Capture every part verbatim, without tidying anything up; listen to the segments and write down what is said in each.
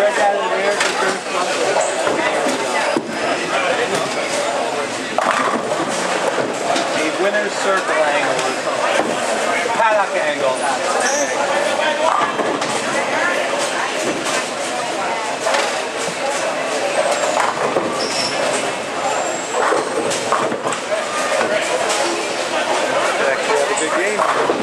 Break out of the rear to first the winner's circle angle or something. Paddock angle. Actually have a good game.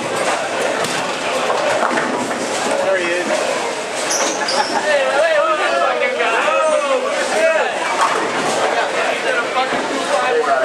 There he is. Hey, wait, who's this fucking guy? Oh, shit! He's in a fucking two five one.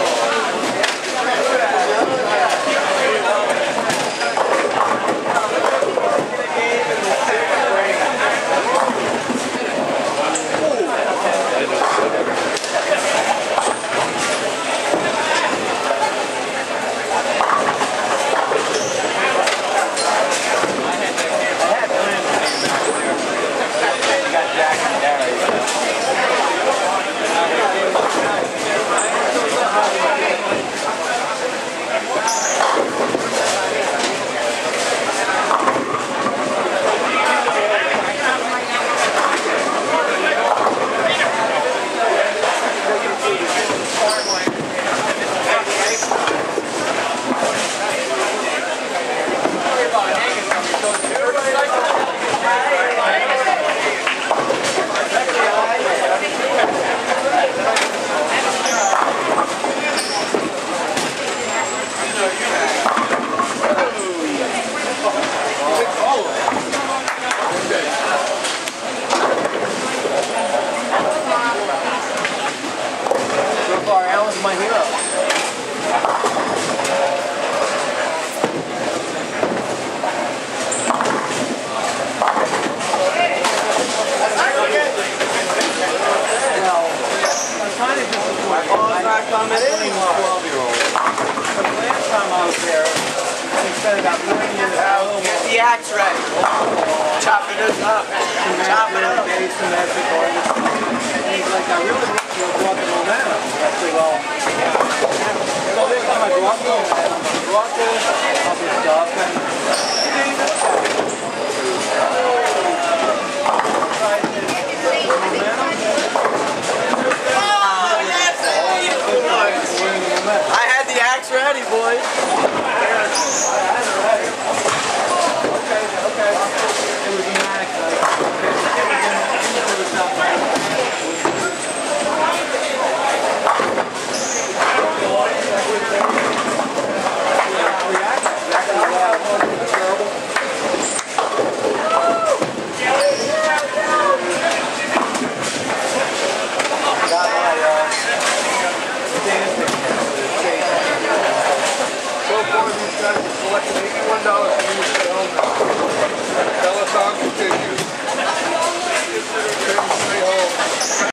Alan's my hero. Well, I'm kind of disappointed. I'm not coming in. twelve year old. But last time I was there, he spent about three years old. Get the axe ready. Chopping this up. Chopping it up. Very symmetric artist. And he's like, I really want to go to momentum. I said, well, so this time I go up to him and I'm going to go up to him, I'll be stuff, and